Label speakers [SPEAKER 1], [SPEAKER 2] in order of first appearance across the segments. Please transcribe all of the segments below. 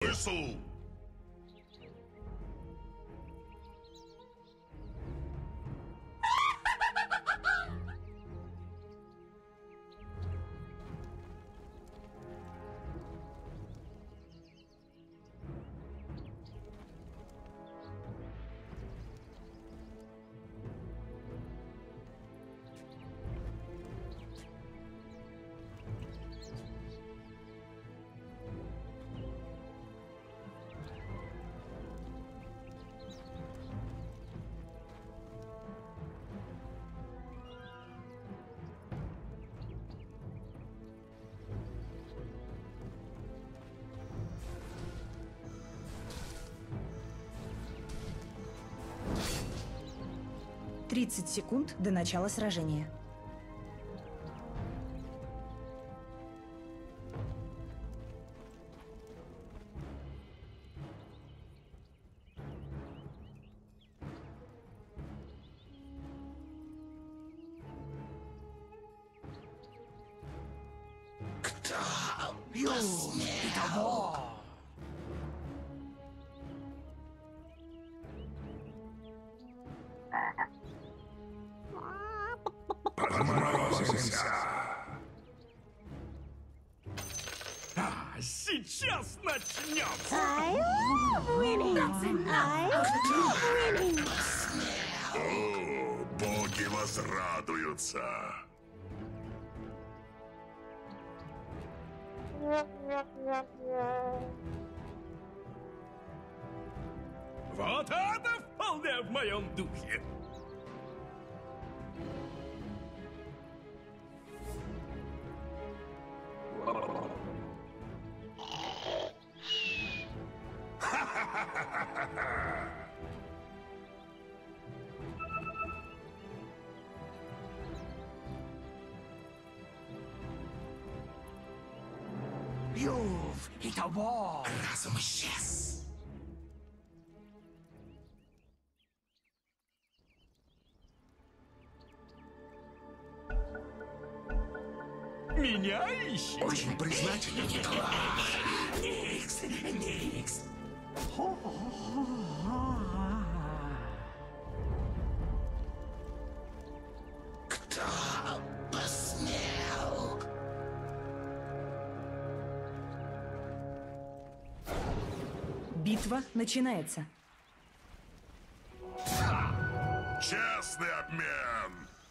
[SPEAKER 1] Несу!
[SPEAKER 2] 30 секунд до начала сражения.
[SPEAKER 1] Сейчас начнется! О, боги возрадуются! Вот это вполне в моем духе!
[SPEAKER 3] Юв, и того!
[SPEAKER 1] Разум исчез. Меня ищет?
[SPEAKER 3] Очень признателен, Никс, Никс. Кто посмел?
[SPEAKER 2] Битва начинается.
[SPEAKER 1] Честный обмен!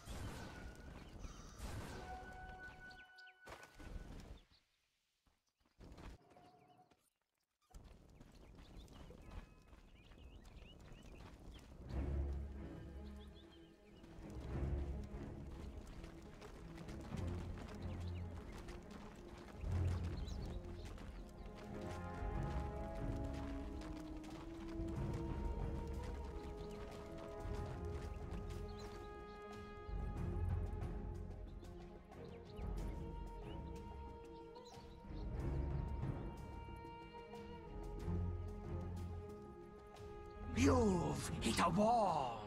[SPEAKER 3] Юв, и того!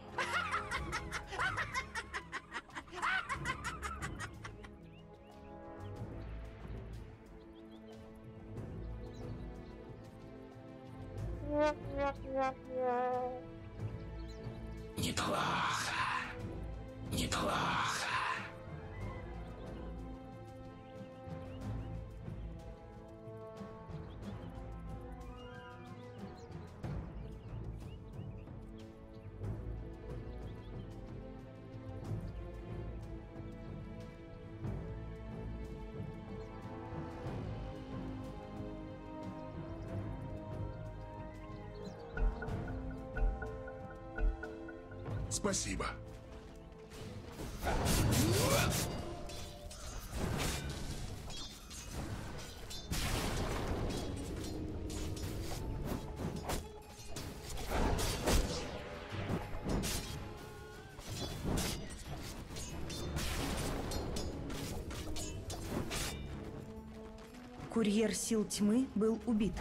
[SPEAKER 3] Неплохо. Неплохо.
[SPEAKER 1] Спасибо.
[SPEAKER 2] Курьер сил тьмы был убит.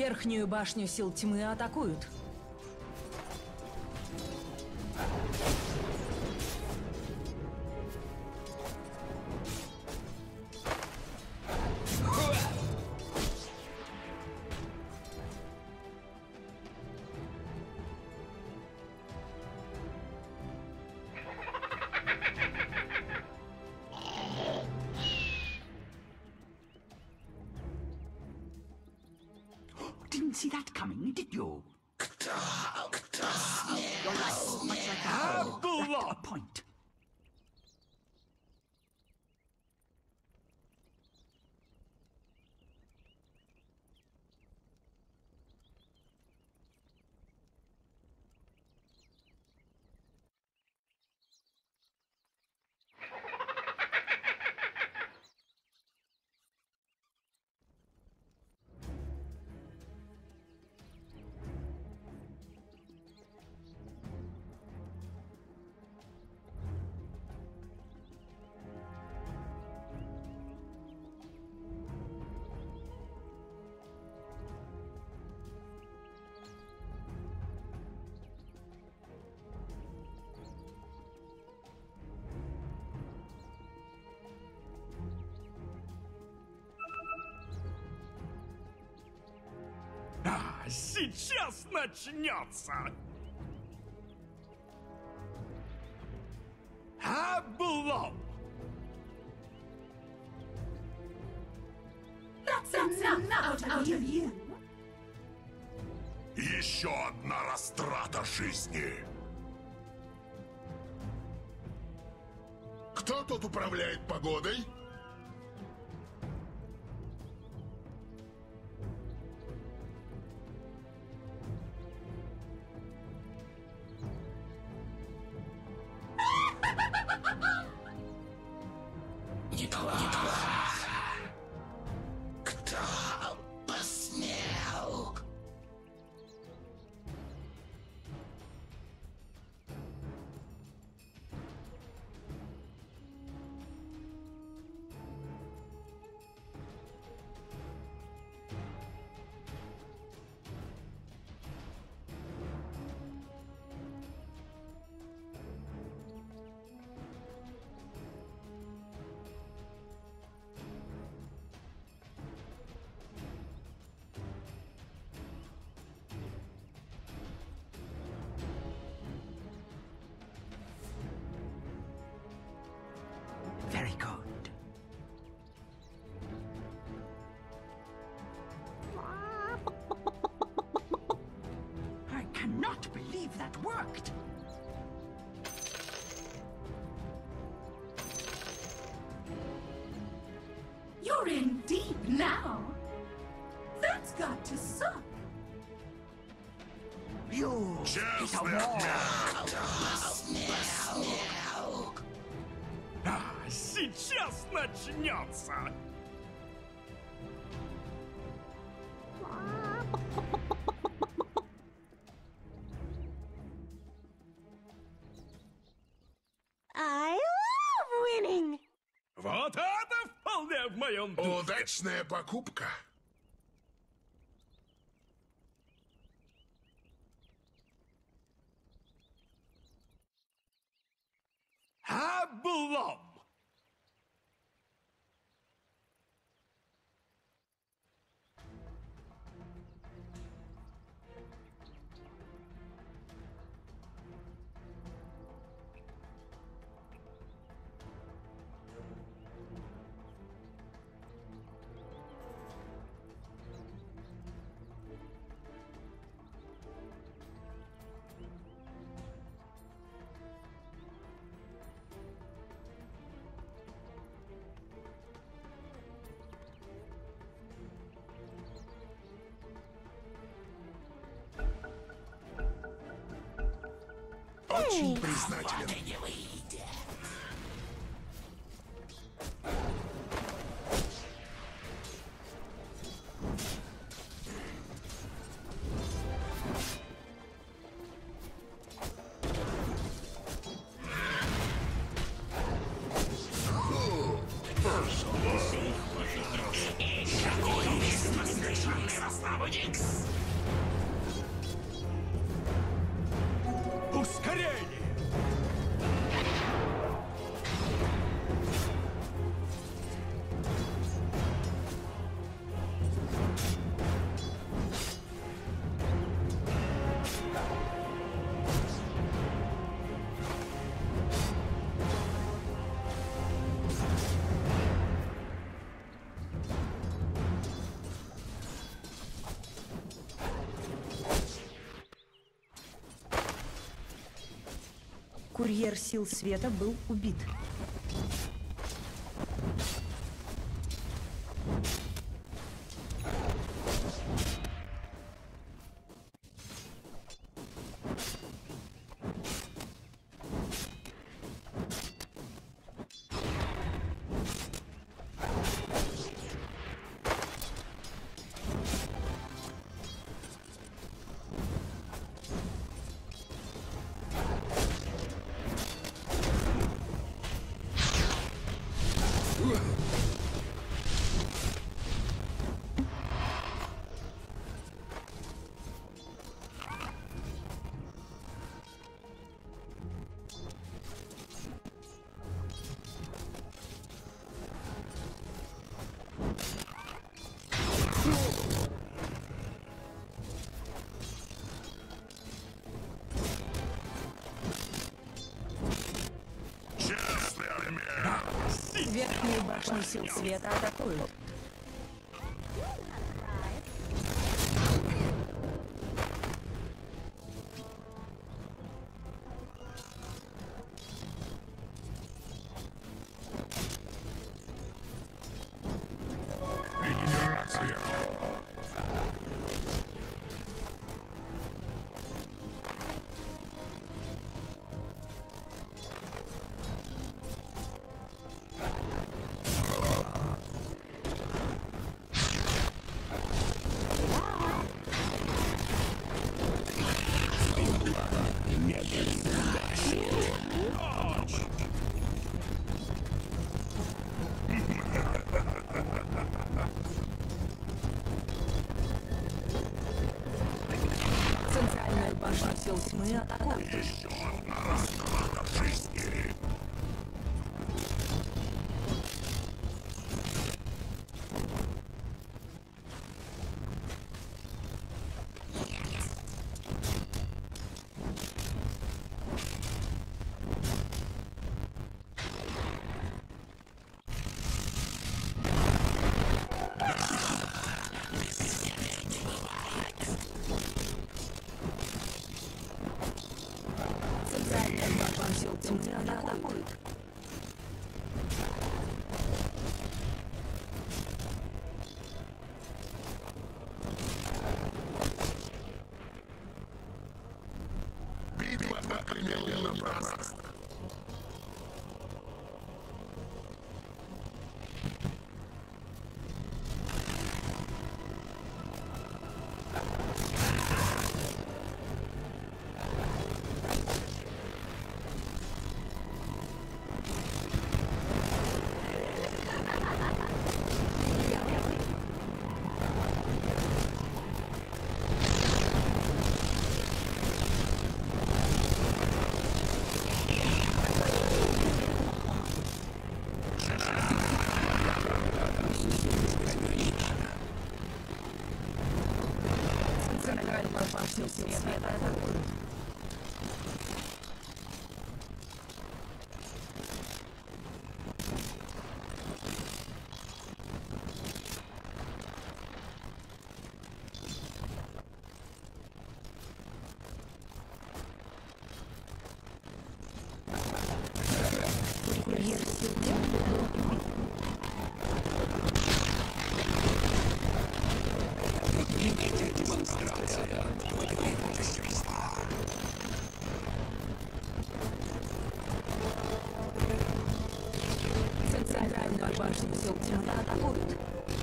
[SPEAKER 2] Верхнюю башню сил тьмы атакуют.
[SPEAKER 3] Didn't see that coming, did you? Your life, much like a bow, at a point.
[SPEAKER 1] Сейчас начнется! Облом!
[SPEAKER 4] That's enough out of you.
[SPEAKER 5] Еще одна растрата жизни. Кто тут управляет погодой?
[SPEAKER 3] Кто посмел? Very good. I cannot believe that worked.
[SPEAKER 4] You're in deep now. That's got to suck.
[SPEAKER 3] You
[SPEAKER 5] Честный отмер.
[SPEAKER 1] Сейчас начнется!
[SPEAKER 6] I love winning!
[SPEAKER 1] Вот это вполне в моем духе!
[SPEAKER 5] Удачная покупка.
[SPEAKER 1] Облом!
[SPEAKER 5] Очень признателен.
[SPEAKER 3] Расслабуйтесь.
[SPEAKER 2] Курьер сил света был убит. Верхнюю башню сил света атакуют.
[SPEAKER 5] Регенерация.
[SPEAKER 2] Центральную башню сил тьмы атакуют. Центральную башню сил тьмы атакуют.
[SPEAKER 5] Битва на примерном пространстве.
[SPEAKER 2] Центральную башню сил света атакуют. Курьер сил тьмы был убит. Центральную башню сил тьмы атакуют.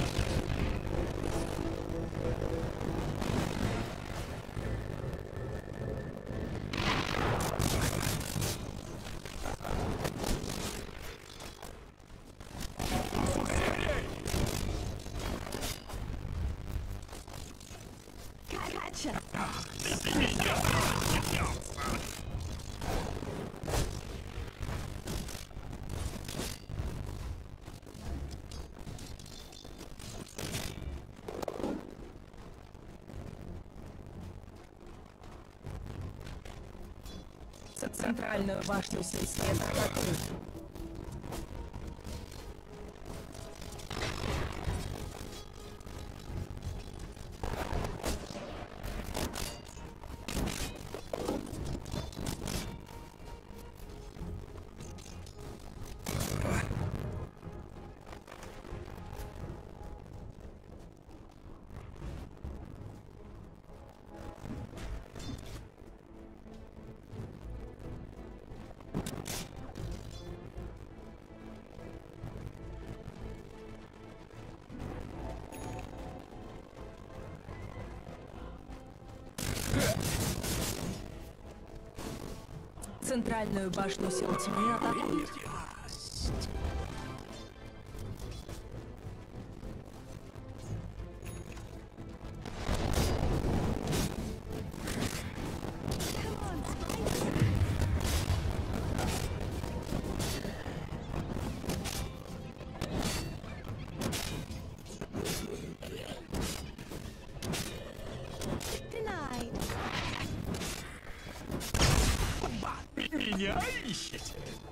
[SPEAKER 2] Центральную башню сил света атакуют. Центральную башню сил тьмы атакуют.
[SPEAKER 6] Denied.
[SPEAKER 1] Меня ищете?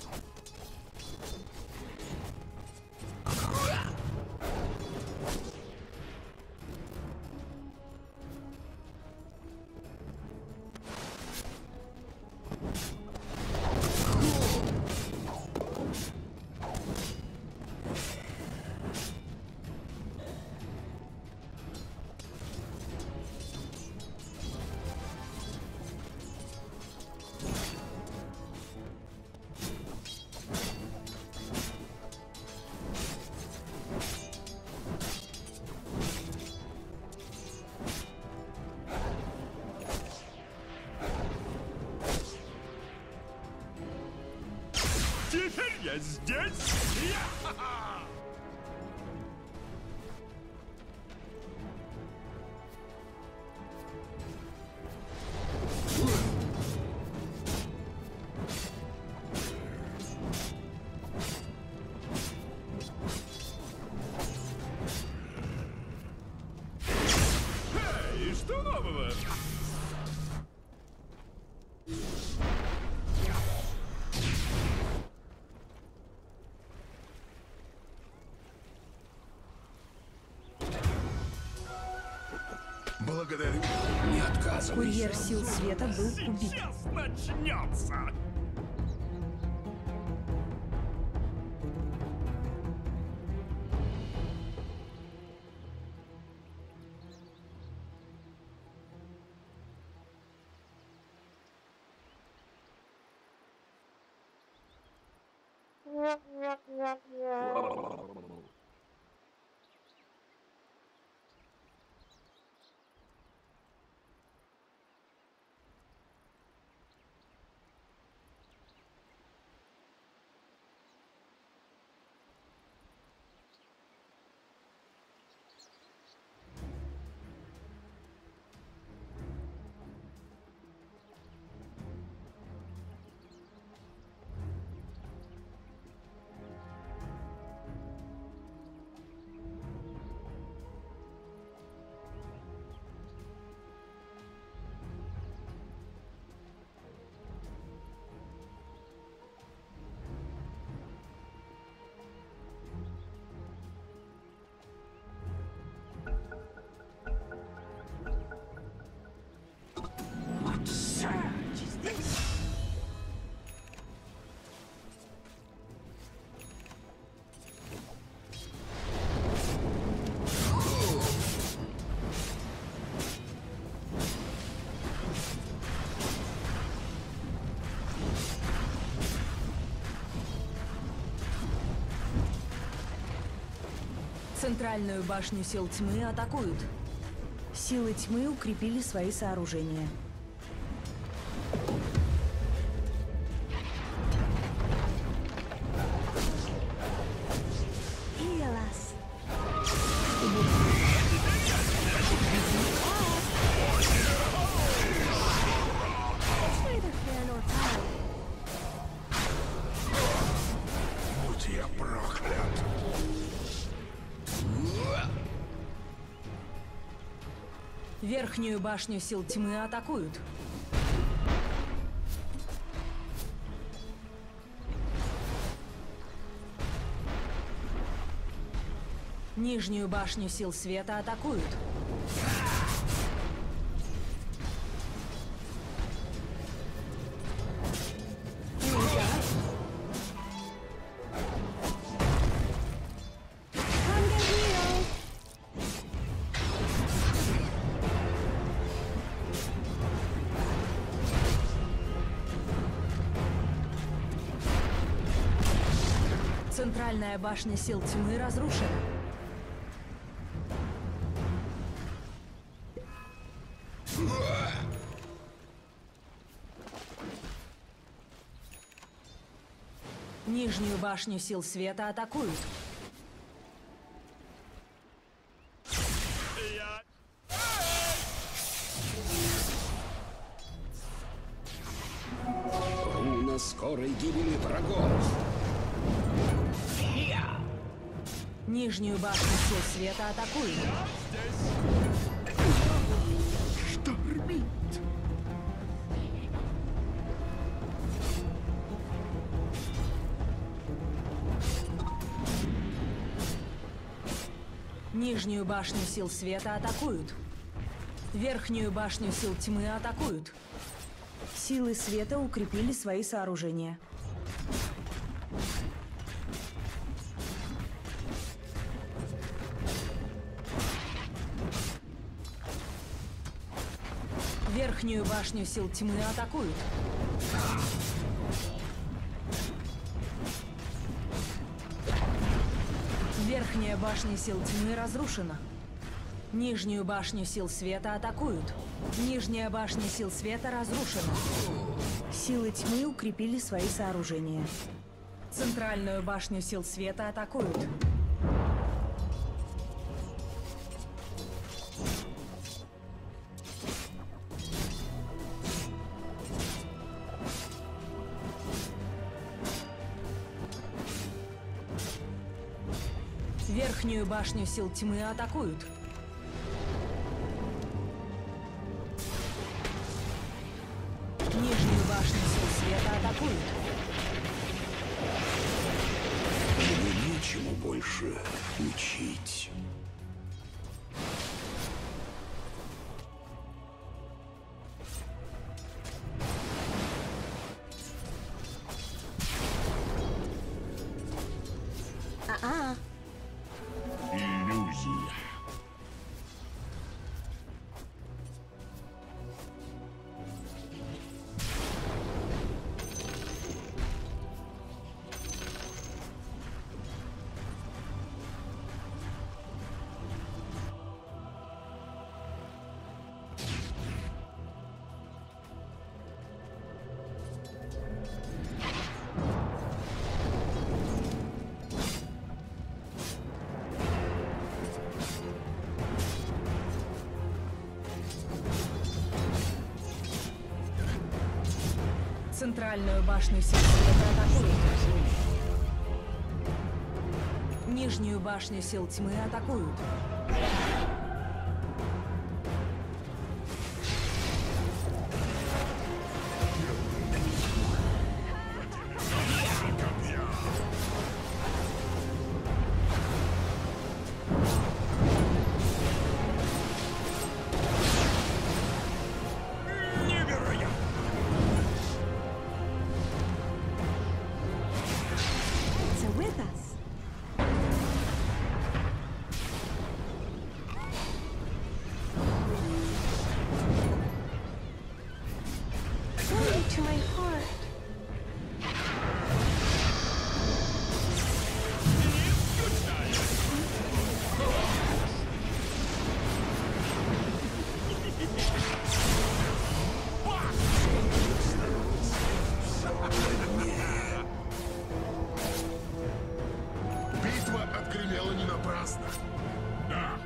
[SPEAKER 1] Теперь я здесь. Я-ха-ха! Эй, что нового?
[SPEAKER 5] Благодарю. Не отказывайся.
[SPEAKER 2] Курьер сил света был убит.
[SPEAKER 1] Сейчас начнется.
[SPEAKER 3] What surge is this?
[SPEAKER 2] Центральную башню сил тьмы атакуют. Силы тьмы укрепили свои сооружения.
[SPEAKER 6] Heal us. It's neither fair nor foul.
[SPEAKER 5] Будь я проклят.
[SPEAKER 2] Верхнюю башню сил тьмы атакуют. Нижнюю башню сил света атакуют. Центральная башня сил тьмы разрушена. Нижнюю башню сил света атакуют.
[SPEAKER 1] Я...
[SPEAKER 5] Руна скорой гибели врагов.
[SPEAKER 2] Нижнюю башню сил света атакуют.
[SPEAKER 5] Штормит.
[SPEAKER 2] Нижнюю башню сил света атакуют. Верхнюю башню сил тьмы атакуют. Силы света укрепили свои сооружения. Верхнюю башню сил тьмы атакуют. Верхняя башня сил тьмы разрушена. Нижнюю башню сил света атакуют. Нижняя башня сил света разрушена. Силы тьмы укрепили свои сооружения. Центральную башню сил света атакуют. Верхнюю башню сил тьмы атакуют. Нижнюю башню сил света атакуют.
[SPEAKER 5] Мне нечему больше учить. Иллюзия.
[SPEAKER 2] Центральную башню сил света атакуют. Нижнюю башню сил тьмы атакуют.
[SPEAKER 6] So with us. Glory to my heart.
[SPEAKER 5] Битва отгремела не напрасно.
[SPEAKER 1] Да.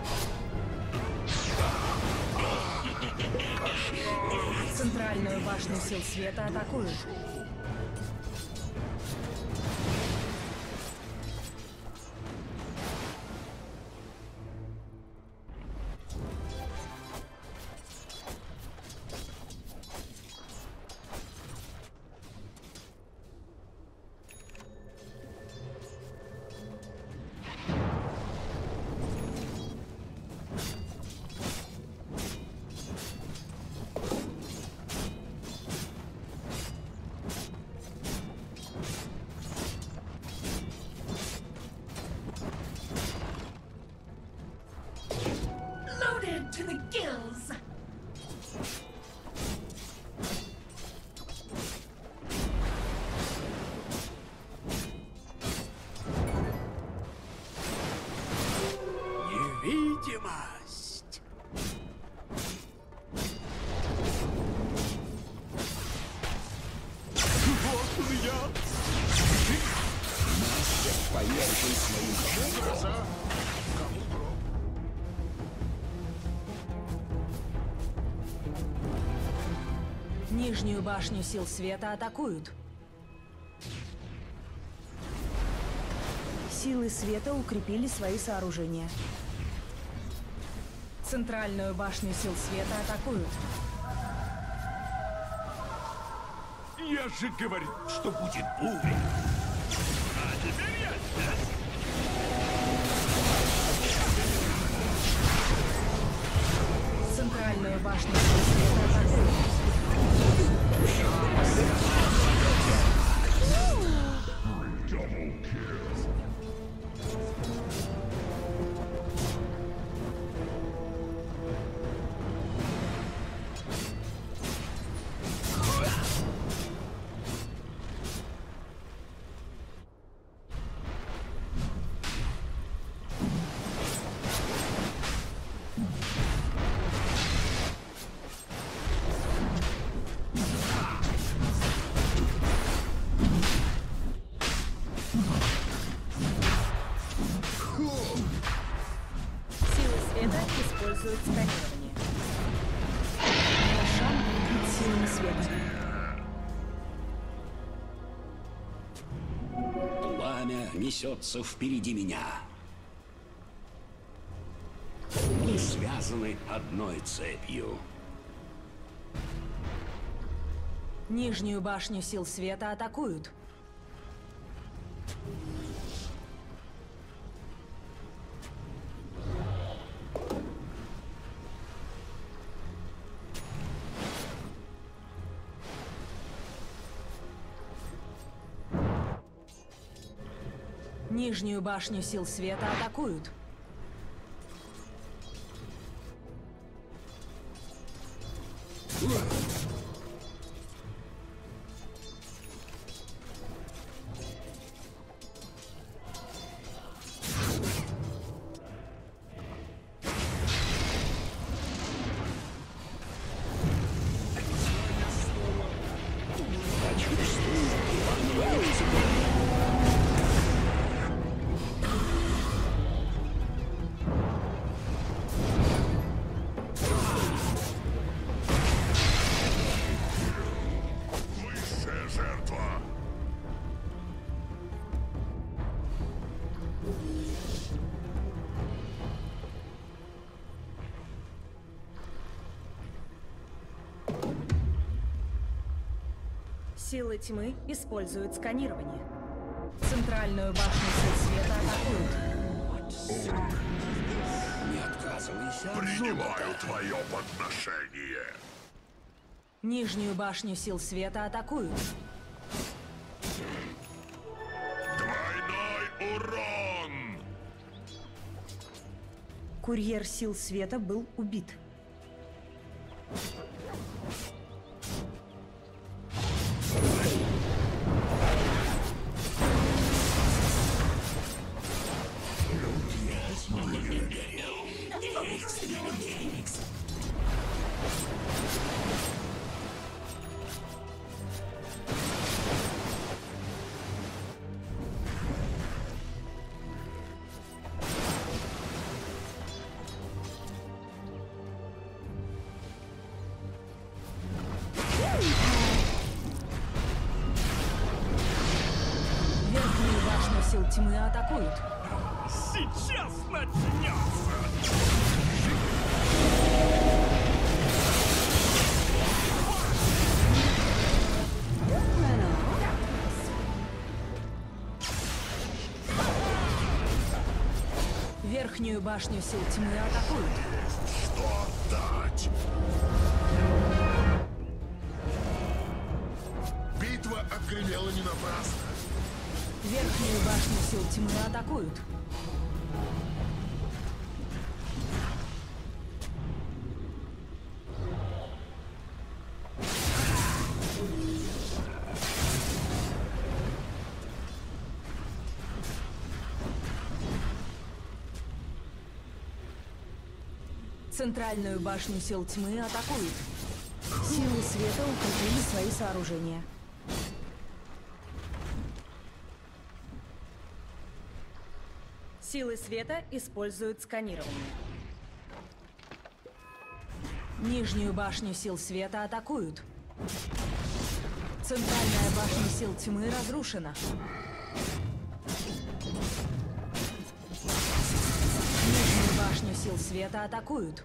[SPEAKER 2] Центральную башню сил света атакуют.
[SPEAKER 5] Слушай своим голоса. Кому гром?
[SPEAKER 2] Нижнюю башню сил света атакуют. Силы света укрепили свои сооружения. Центральную башню сил света атакуют.
[SPEAKER 1] Я же говорил, что будет буря. А теперь я здесь.
[SPEAKER 2] Центральную башню сил света атакуют. Силы света используют сканирование. Шаг под силами света.
[SPEAKER 7] Пламя несется впереди меня. Мы связаны одной цепью.
[SPEAKER 2] Нижнюю башню сил света атакуют. Нижнюю башню сил света атакуют.
[SPEAKER 5] Высшая жертва.
[SPEAKER 2] Силы тьмы используют сканирование. Центральную башню сил света атакуют.
[SPEAKER 7] Не отказывайся от
[SPEAKER 5] Принимаю
[SPEAKER 7] золота.
[SPEAKER 5] твое подношение.
[SPEAKER 2] Нижнюю башню сил света атакуют.
[SPEAKER 5] Двойной урон.
[SPEAKER 2] Курьер сил света был убит. Верхнюю башню сил тьмы атакуют.
[SPEAKER 1] Сейчас начнется.
[SPEAKER 2] Верхнюю башню сил тьмы атакуют.
[SPEAKER 5] Что дать? Битва отгремела не напрасно.
[SPEAKER 2] Верхнюю башню сил тьмы атакуют. Центральную башню сил тьмы атакуют. Силы света укрепили свои сооружения. Силы света используют сканирование. Нижнюю башню сил света атакуют. Центральная башня сил тьмы разрушена. Нижнюю башню сил света атакуют.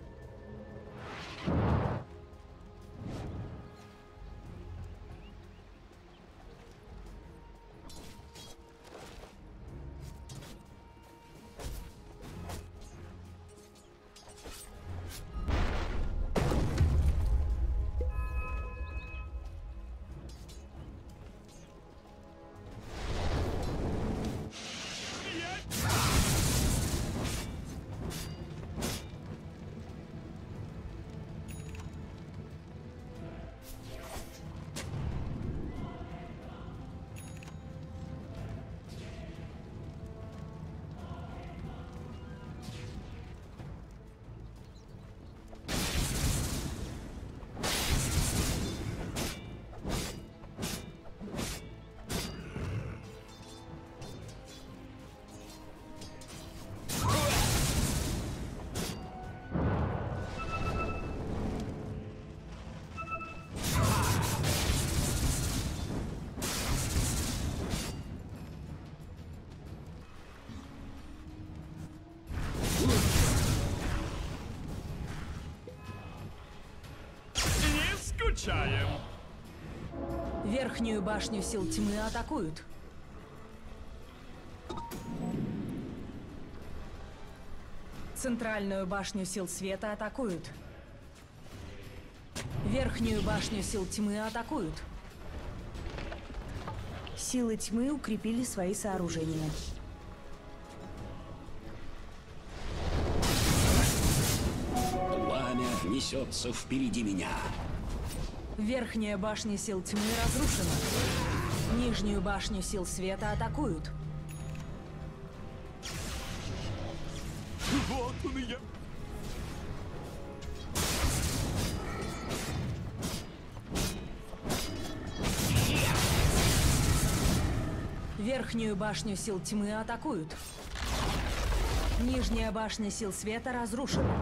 [SPEAKER 1] Не скучаем.
[SPEAKER 2] Верхнюю башню сил тьмы атакуют. Центральную башню сил света атакуют. Верхнюю башню сил тьмы атакуют. Силы тьмы укрепили свои сооружения.
[SPEAKER 7] Пламя несется впереди меня.
[SPEAKER 2] Верхняя башня сил тьмы разрушена. Нижнюю башню сил света атакуют.
[SPEAKER 1] Вот он и я.
[SPEAKER 2] Верхнюю башню сил тьмы атакуют. Нижняя башня сил света разрушена.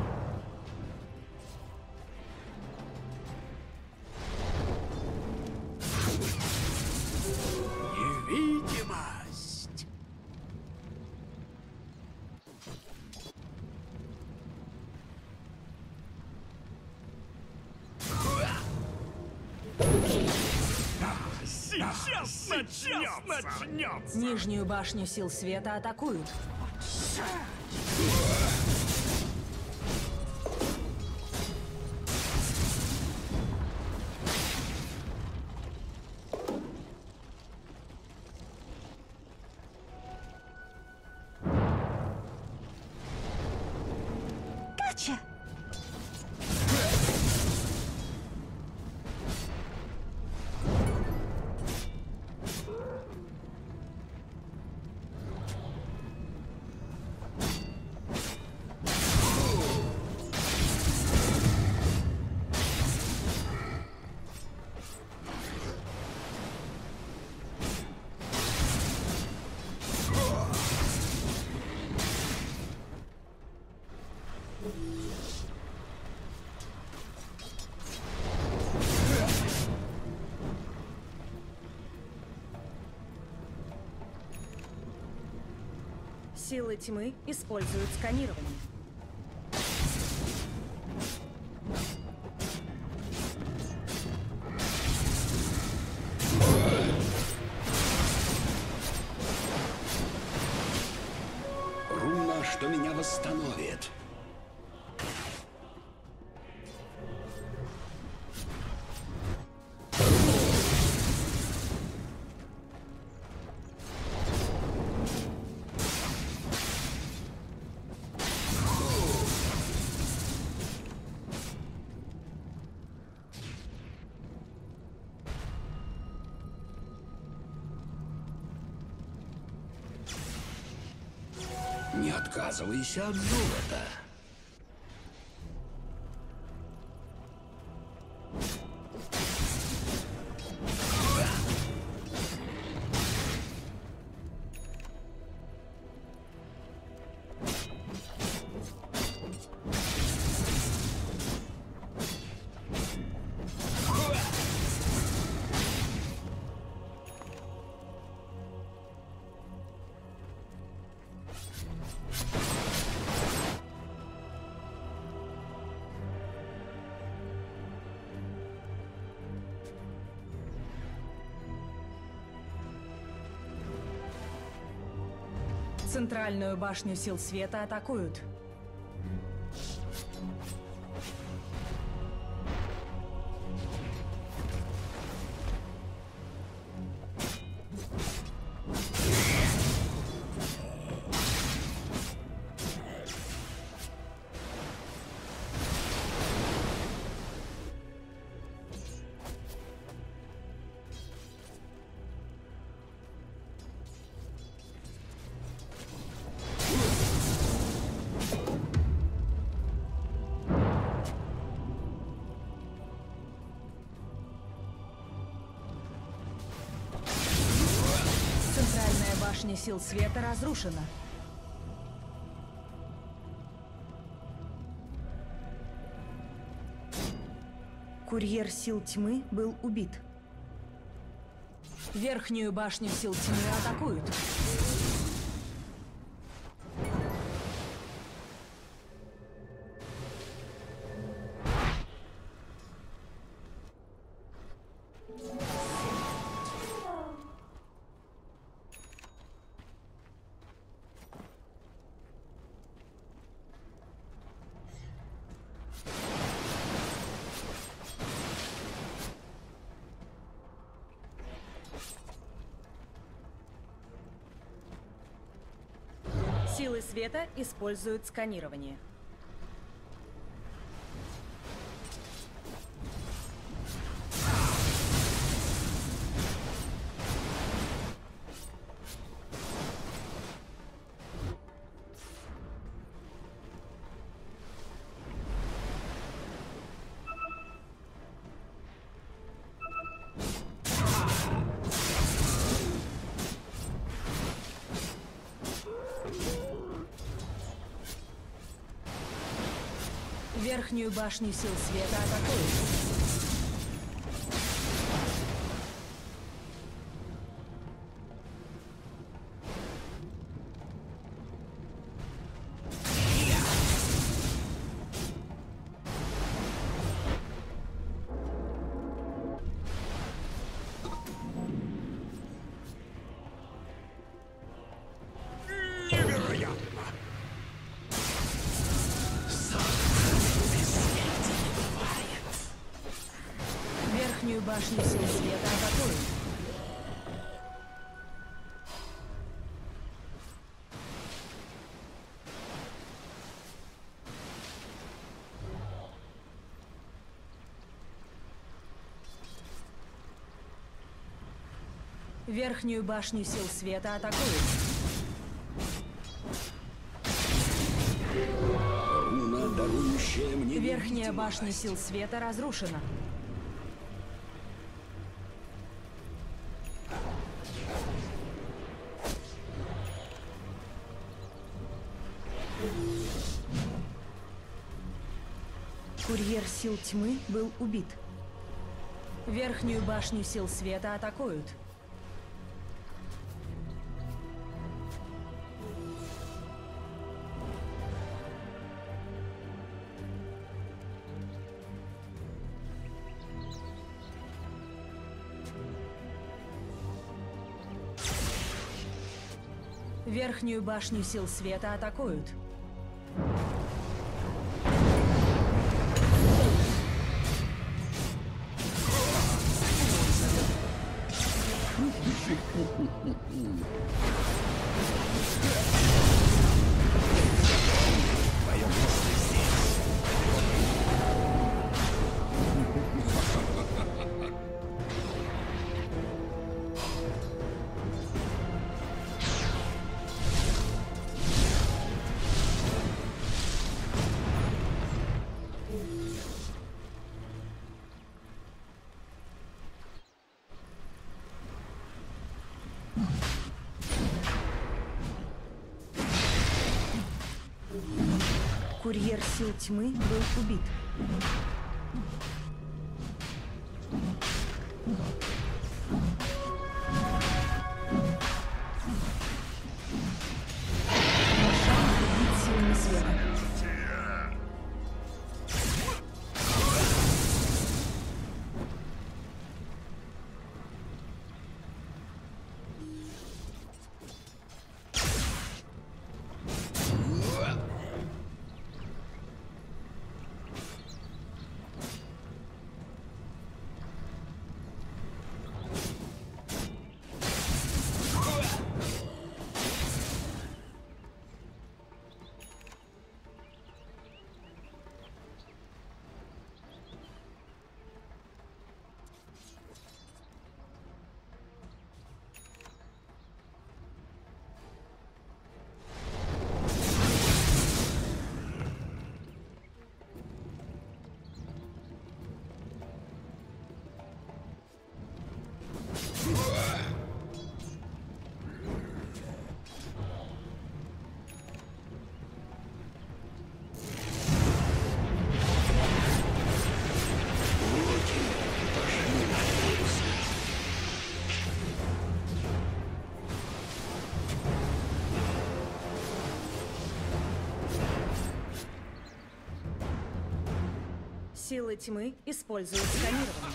[SPEAKER 7] Невидимость.
[SPEAKER 1] Сейчас начнется.
[SPEAKER 2] Нижнюю башню сил света атакуют.
[SPEAKER 6] Gotcha!
[SPEAKER 2] Силы тьмы используют сканирование.
[SPEAKER 7] Руна, что меня восстановит. Не отказывайся от золота.
[SPEAKER 2] Центральную башню сил света атакуют. Центральная башня сил света разрушена. Курьер сил тьмы был убит. Верхнюю башню сил тьмы атакуют. Силы света используют сканирование. Верхнюю башню сил света атакуют.
[SPEAKER 1] Невероятно!
[SPEAKER 2] Верхнюю башню сил света атакуют. Верхнюю башню сил света атакуют.
[SPEAKER 7] Руна, дарующая мне
[SPEAKER 2] Верхняя башня
[SPEAKER 7] невидимость.
[SPEAKER 2] сил света разрушена. Курьер сил тьмы был убит. Верхнюю башню сил света атакуют. Верхнюю башню сил света атакуют. Курьер сил тьмы был убит. Маршал убит силами света. Силы тьмы используют сканирование.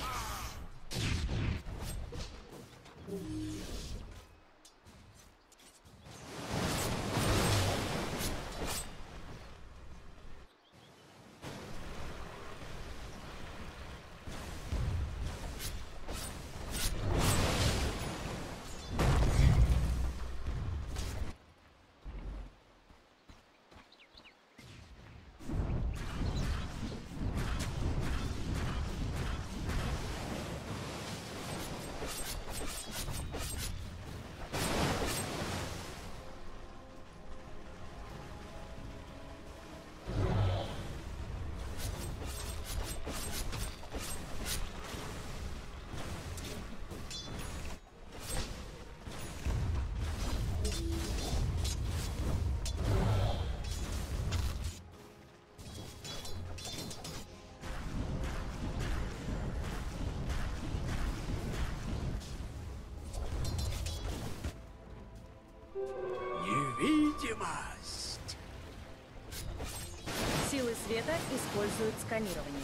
[SPEAKER 1] Невидимость.
[SPEAKER 2] Силы света используют сканирование.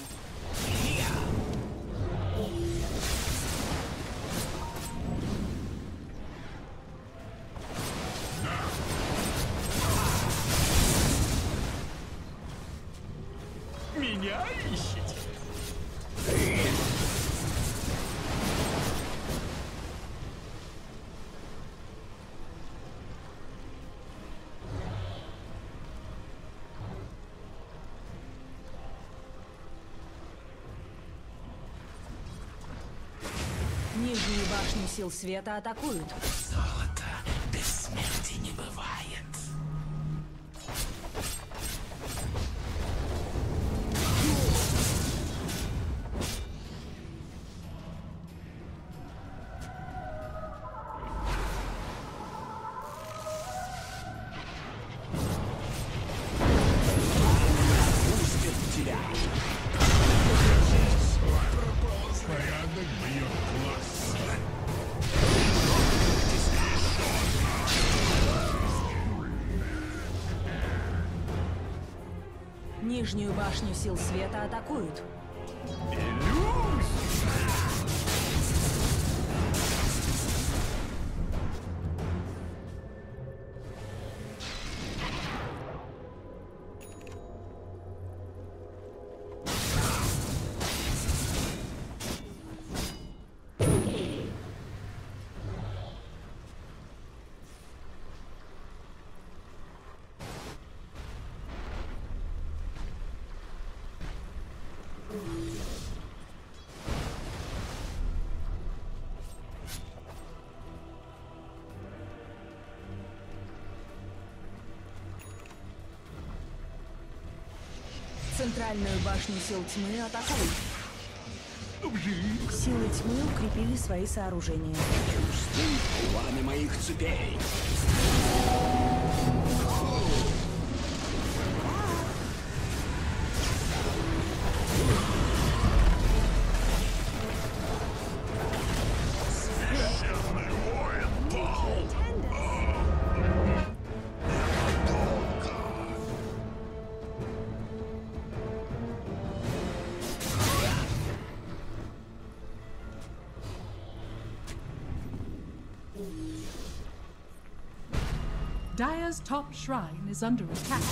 [SPEAKER 1] Меня ищете?
[SPEAKER 2] Нижнюю башню сил света атакуют.
[SPEAKER 1] Золото без смерти не бывает. Пустят тебя.
[SPEAKER 5] Порядок бьет класса.
[SPEAKER 2] Нижнюю башню сил света атакуют. Центральную башню сил тьмы атакуют. Силы тьмы укрепили свои сооружения.
[SPEAKER 7] Планы моих цепей.
[SPEAKER 5] Священный воин пал.
[SPEAKER 3] Dire's top shrine is under attack.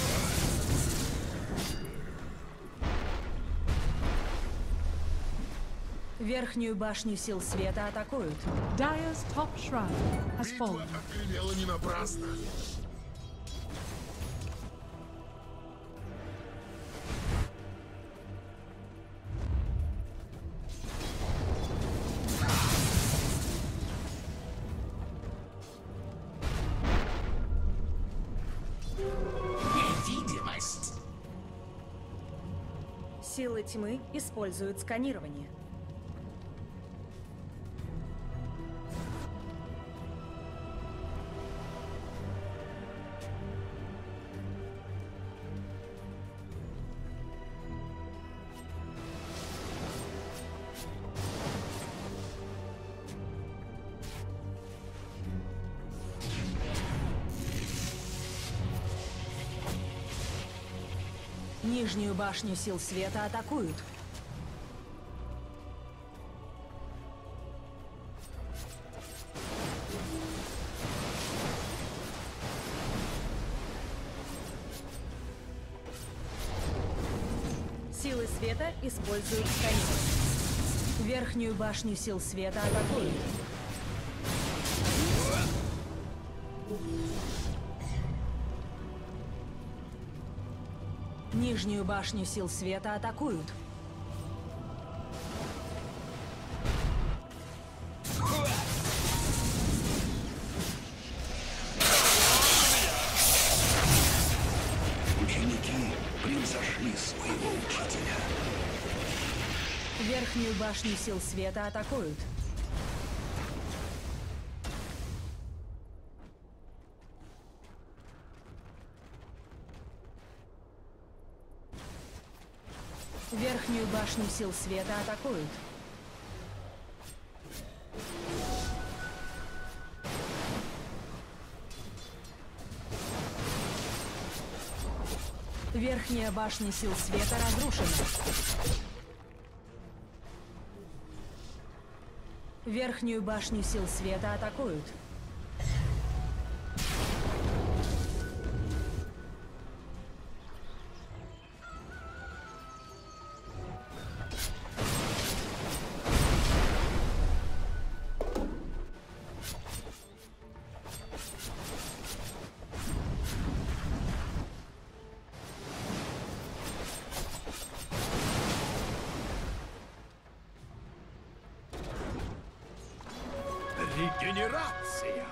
[SPEAKER 2] Верхнюю башню сил света атакуют.
[SPEAKER 3] Dire's top shrine has
[SPEAKER 5] Битва
[SPEAKER 3] fallen.
[SPEAKER 5] отгремела не напрасно.
[SPEAKER 1] Невидимость.
[SPEAKER 2] Силы тьмы используют сканирование. Нижнюю башню сил света атакуют. Силы света используют сканер. Верхнюю башню сил света атакуют. Нижнюю башню сил света атакуют.
[SPEAKER 7] Ученики превзошли своего учителя.
[SPEAKER 2] Верхнюю башню сил света атакуют. Верхнюю башню сил света атакуют. Верхняя башня сил света разрушена. Верхнюю башню сил света атакуют.
[SPEAKER 1] Регенерация!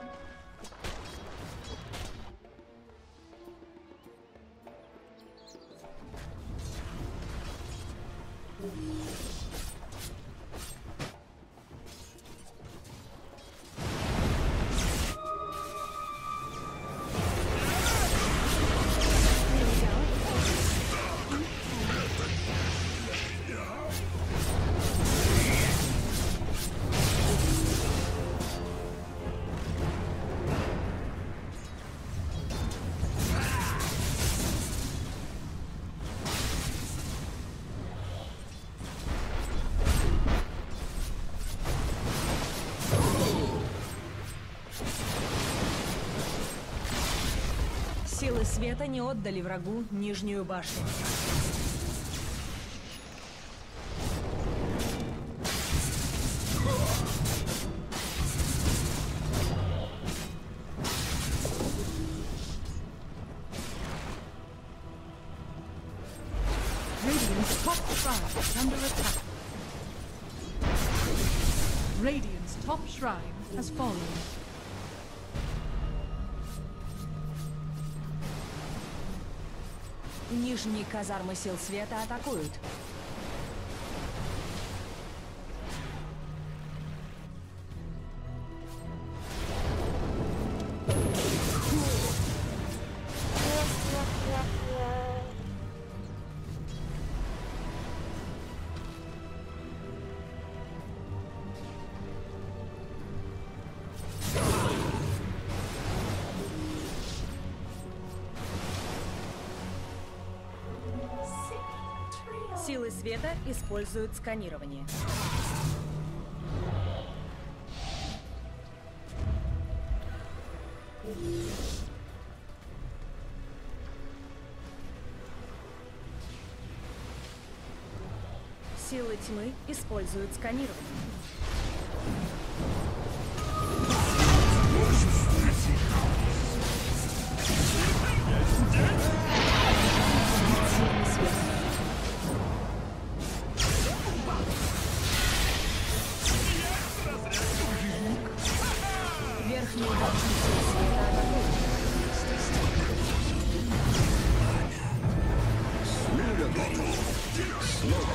[SPEAKER 2] Силы света не отдали врагу нижнюю башню.
[SPEAKER 3] Radiant's top shrine is under attack. Radiant's top shrine has fallen.
[SPEAKER 2] Нижние казармы сил света атакуют. Силы света используют сканирование. Силы тьмы используют сканирование. Верхнюю башню сил света атакуют.
[SPEAKER 7] Снова горит. Снова.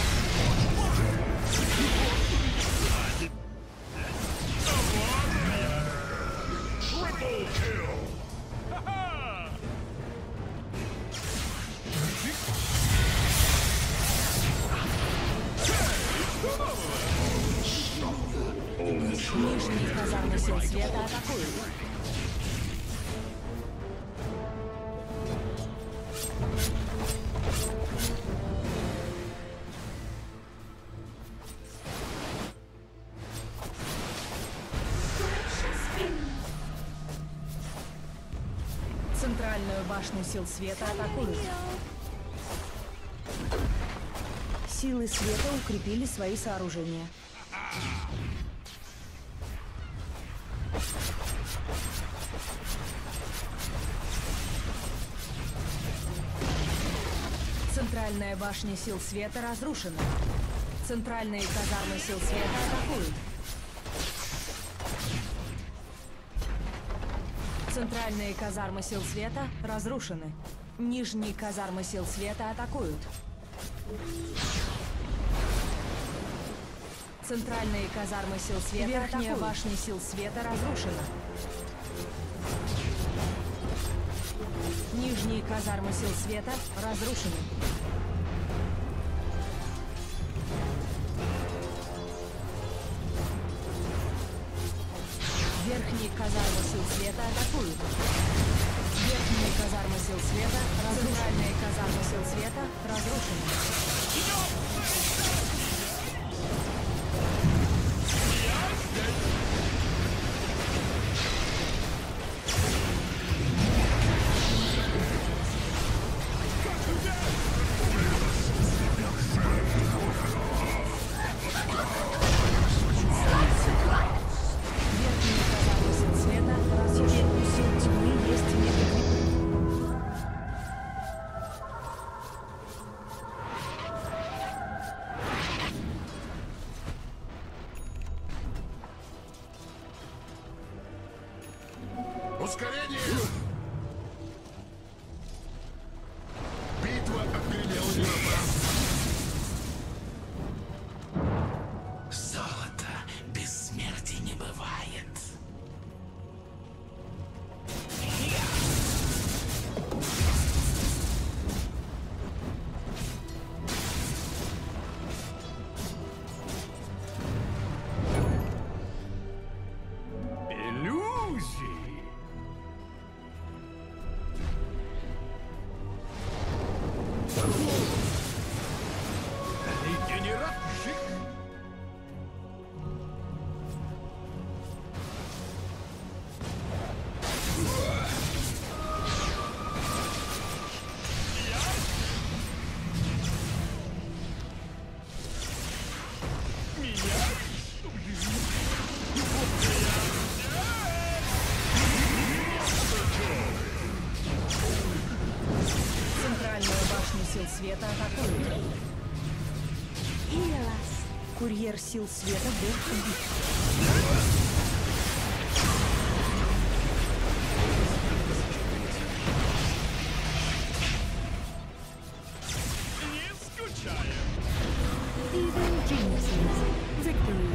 [SPEAKER 2] Нижние казармы сил света атакуют. Центральную башню сил света атакуют. Силы света укрепили свои сооружения. Центральная башня сил света разрушена. Центральные казармы сил света атакуют. Центральные казармы сил света разрушены. Нижние казармы сил света атакуют. Центральные казармы сил света Верхняя атакуют. Башня сил света разрушена. Нижние казармы сил света разрушены. Верхние казармы сил света атакуют. Верхние казармы сил света разрушены. Центральные казармы сил света разрушены.
[SPEAKER 5] Ускорение! Битва отгремела не напрасно.
[SPEAKER 1] Золото без смерти не бывает. Иллюзии. Регенерация.
[SPEAKER 2] Центральную башню сил света атакуют.
[SPEAKER 6] Heal us.
[SPEAKER 2] Курьер сил света был убит.
[SPEAKER 1] Не скучаем.
[SPEAKER 6] Even geniuses. Victory.